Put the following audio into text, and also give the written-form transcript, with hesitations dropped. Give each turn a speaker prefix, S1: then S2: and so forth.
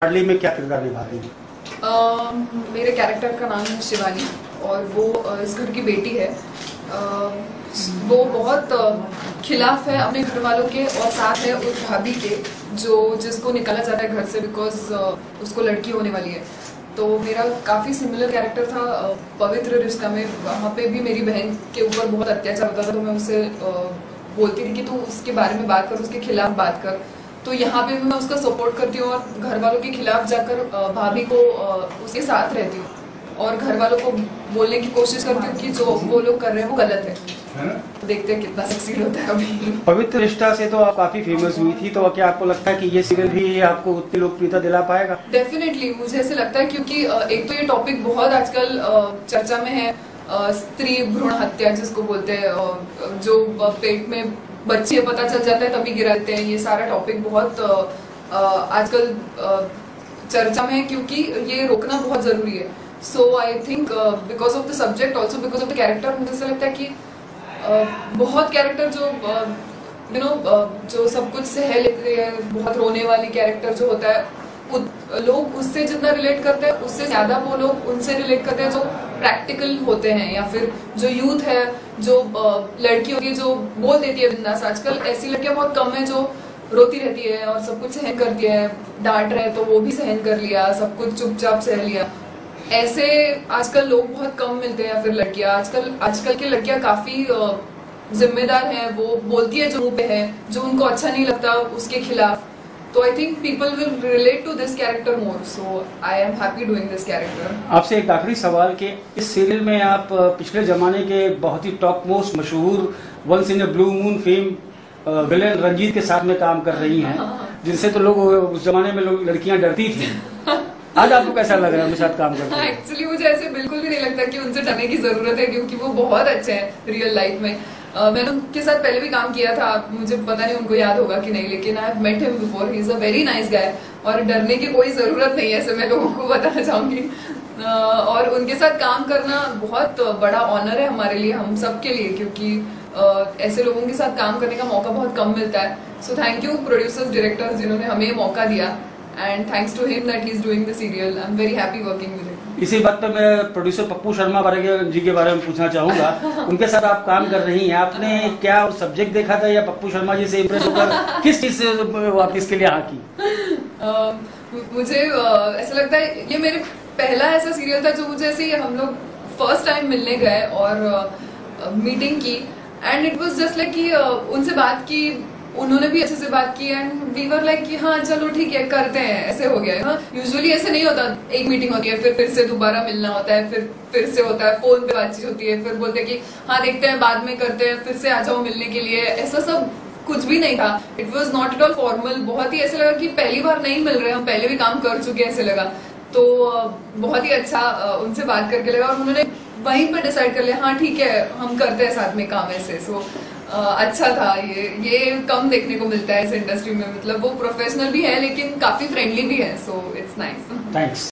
S1: लाडली में क्या किरदार निभा रही हैं?
S2: मेरे कैरेक्टर का नाम है शिवानी और वो इस घर की बेटी है। वो बहुत खिलाफ है अपने घर वालों के और साथ है उस भाभी के जिसको निकाला जाता है घर से बिकॉज उसको लड़की होने वाली है। तो मेरा काफ़ी सिमिलर कैरेक्टर था पवित्र रिश्ता में। वहाँ पे भी मेरी बहन के ऊपर बहुत अत्याचार होता था, तो मैं उससे बोलती थी कि तू उसके बारे में बात कर, उसके खिलाफ बात कर। तो यहाँ पे भी मैं उसका सपोर्ट करती हूँ और घर वालों के खिलाफ जाकर भाभी को उसके साथ रहती हूँ और घर वालों को बोलने की कोशिश करती हूँ कि जो वो लोग कर रहे हैं वो गलत है। देखते हैं कितना सक्सीड होता है अभी।
S1: पवित्र रिश्ता से तो आप काफी फेमस हुई थी, तो क्या आपको लगता है कि ये सीरियल भी आपको उतनी लोकप्रियता दिला पाएगा?
S2: डेफिनेटली मुझे ऐसे लगता है, क्योंकि एक तो ये टॉपिक बहुत आजकल चर्चा में है। स्त्री भ्रूण हत्या जिसको बोलते हैं, जो पेट में बच्चे पता चल जाता है तभी गिराते हैं, ये सारा टॉपिक बहुत आजकल चर्चा में है क्योंकि ये रोकना बहुत जरूरी है। So I think because of the subject also because of the character, मुझे ऐसा लगता है कि बहुत कैरेक्टर जो जो सब कुछ सह लेते हैं, बहुत रोने वाली कैरेक्टर जो होता है, लोग उससे जितना रिलेट करते हैं उससे ज्यादा वो लोग उनसे रिलेट करते हैं जो प्रैक्टिकल होते हैं, या फिर जो यूथ है, जो लड़की होती है जो बोल देती है बिंदास। आजकल ऐसी लड़कियां बहुत कम है जो रोती रहती है और सब कुछ सहन करती है। डांट रहे तो वो भी सहन कर लिया, सब कुछ चुपचाप सह लिया। ऐसे आजकल लोग बहुत कम मिलते हैं, या फिर लड़कियां आजकल की लड़कियां काफी जिम्मेदार हैं, वो बोलती है जो मुंह पे है, जो उनको अच्छा नहीं लगता उसके खिलाफ। तो I think people will relate to this character more, so I am happy doing this character.
S1: आपसे एक आखिरी सवाल कि इस सीरियल में आप पिछले जमाने के बहुत ही टॉप मोस्ट मशहूर once in a blue moon fame villain Ranjeet के साथ में काम कर रही हैं, जिनसे तो लोग उस जमाने में लड़कियां डरती थी। आज आपको कैसा लग रहा है उनके साथ काम करके?
S2: एक्चुअली मुझे ऐसे बिल्कुल भी नहीं लगता कि उनसे डरने की जरूरत है, क्योंकि वो बहुत अच्छे हैं रियल लाइफ में। मैंने उनके साथ पहले भी काम किया था, मुझे पता नहीं उनको याद होगा कि नहीं, लेकिन I have met him before. He is a very nice guy और डरने की कोई जरूरत नहीं है, ऐसे मैं लोगों को बताना चाहूंगी। और उनके साथ काम करना बहुत बड़ा ऑनर है हमारे लिए, हम सब के लिए, क्योंकि ऐसे लोगों के साथ काम करने का मौका बहुत कम मिलता है। So thank you producers, directors जिन्होंने हमें मौका दिया, and thanks to him that he is doing the serial. I'm very happy working with him.
S1: इसी बात पे मैं प्रोड्यूसर पप्पू शर्मा जी के बारे में पूछना चाहूंगा। उनके साथ आप काम कर रही हैं, आपने क्या सब्जेक्ट देखा था या पप्पू शर्मा जी से इम्प्रेस होकर किस चीज से वापस के लिए हाँ की?
S2: मुझे ऐसा लगता है ये मेरे पहला ऐसा सीरियल था जो मुझे ऐसे हम लोग फर्स्ट टाइम मिलने गए और मीटिंग की, and it was just like कि उनसे बात की, उन्होंने भी अच्छे से बात की, एंड वी वर लाइक कि हाँ चलो ठीक है करते हैं, ऐसे हो गया। हाँ, यूजुअली ऐसे नहीं होता, एक मीटिंग होती है फिर से दोबारा मिलना होता है, फिर से होता है, फोन पे बातचीत होती है, फिर बोलते हैं कि हाँ देखते हैं बाद में करते हैं, फिर से आ जाओ मिलने के लिए। ऐसा सब कुछ भी नहीं था। It was not at all formal. बहुत ही ऐसे लगा कि पहली बार नहीं मिल रहे, हम पहले भी काम कर चुके हैं, ऐसे लगा। तो बहुत ही अच्छा उनसे बात करके लगा और उन्होंने वहीं पर डिसाइड कर लिया हाँ ठीक है हम करते हैं साथ में काम ऐसे। सो अच्छा था। ये कम देखने को मिलता है इस इंडस्ट्री में, मतलब वो प्रोफेशनल भी है लेकिन काफी फ्रेंडली भी है, सो इट्स नाइस।
S1: थैंक्स।